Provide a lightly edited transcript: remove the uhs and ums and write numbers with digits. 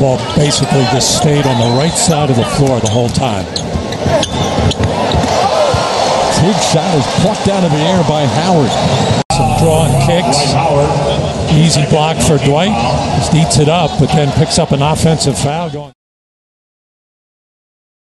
ball basically just stayed on the right side of the floor the whole time. Teague's shot is plucked out of the air by Howard. Some drawing kicks. Easy block for Dwight. Just eats it up, but then picks up an offensive foul going.